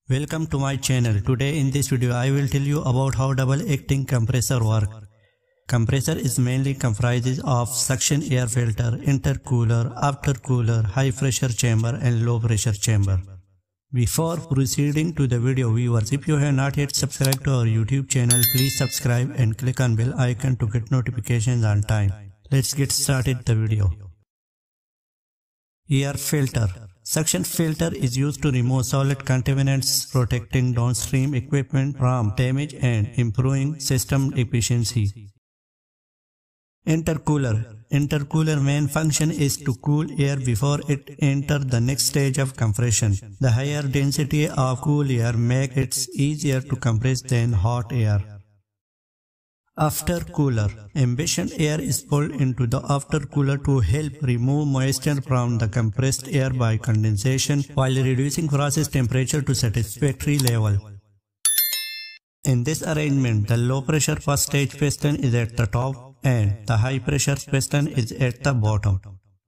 Welcome to my channel. Today in this video I will tell you about how double acting compressor work. Compressor is mainly comprises of suction air filter, intercooler, aftercooler, high pressure chamber and low pressure chamber. Before proceeding to the video, viewers, if you have not yet subscribed to our YouTube channel, please subscribe and click on bell icon to get notifications on time. Let's get started the video. Air filter. Suction filter is used to remove solid contaminants, protecting downstream equipment from damage and improving system efficiency. Intercooler. Intercooler main function is to cool air before it enters the next stage of compression. The higher density of cool air makes it easier to compress than hot air. Aftercooler. Ambient air is pulled into the aftercooler to help remove moisture from the compressed air by condensation while reducing process temperature to satisfactory level. In this arrangement, the low pressure first stage piston is at the top and the high pressure piston is at the bottom.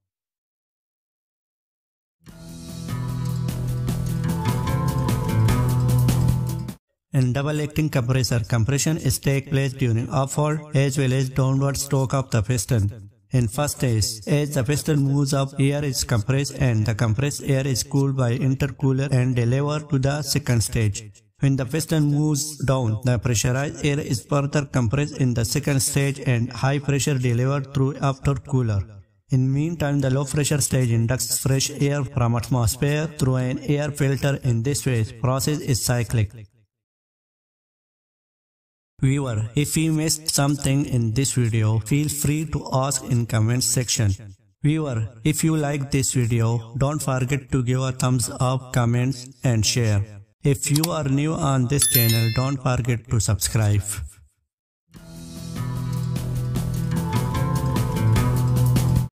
In double-acting compressor, compression is take place during upward as well as downward stroke of the piston. In first stage, as the piston moves up, air is compressed and the compressed air is cooled by intercooler and delivered to the second stage. When the piston moves down, the pressurized air is further compressed in the second stage and high pressure delivered through aftercooler. In meantime, the low pressure stage inducts fresh air from atmosphere through an air filter. In this way, process is cyclic. Viewer, if you missed something in this video, feel free to ask in comments section. Viewer, if you like this video, don't forget to give a thumbs up, comments and share. If you are new on this channel, don't forget to subscribe.